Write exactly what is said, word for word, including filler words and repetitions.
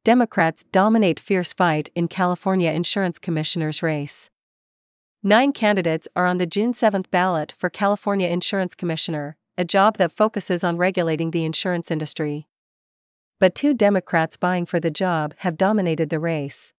Democrats dominate fierce fight in California insurance commissioner's race. Nine candidates are on the June seventh ballot for California insurance commissioner, a job that focuses on regulating the insurance industry. But two Democrats vying for the job have dominated the race.